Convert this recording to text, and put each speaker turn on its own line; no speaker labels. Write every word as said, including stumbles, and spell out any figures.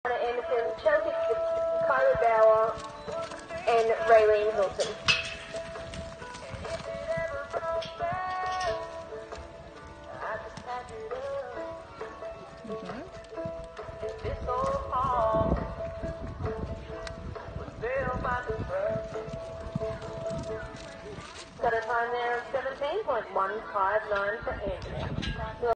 And from Chelsea to Kyra Bauer and Raylene Wilson.
Mm-hmm.
Got a time there of seventeen point one five nine for Andrea.